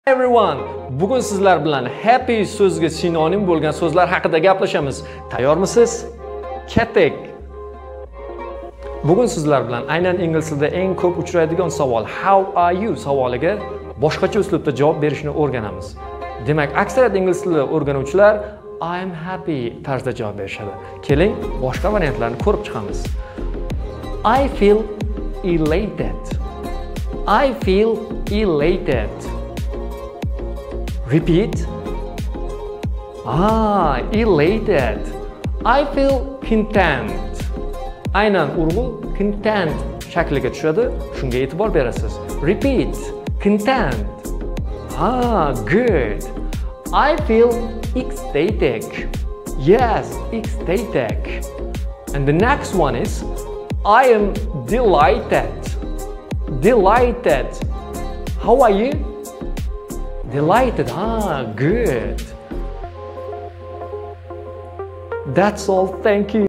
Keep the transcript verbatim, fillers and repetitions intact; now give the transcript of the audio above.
Hi everyone, bugun sizlar bilan happy so'zga sinonim bo'lgan so'zlar haqida gaplashamiz. Tayyormisiz? Ketdik. Bugun sizlar bilan aynan ingliz tilida eng ko'p uchraydigan savol how are you savoliga boshqacha uslubda javob berishni o'rganamiz. Demak, aksariyat ingliz tili o'rganuvchilar I am happy tarzda javob berishadi. Keling, boshqa variantlarni ko'rib chiqamiz. I feel elated. I feel elated. Repeat. Ah, elated. I feel content. Aynan urg'u content shakliga tushadi. Shunga e'tibor berasiz. Repeat. Content. Ah, good. I feel ecstatic. Yes, ecstatic. And the next one is I am delighted. Delighted. How are you? Delighted. Ah, good. That's all. Thank you.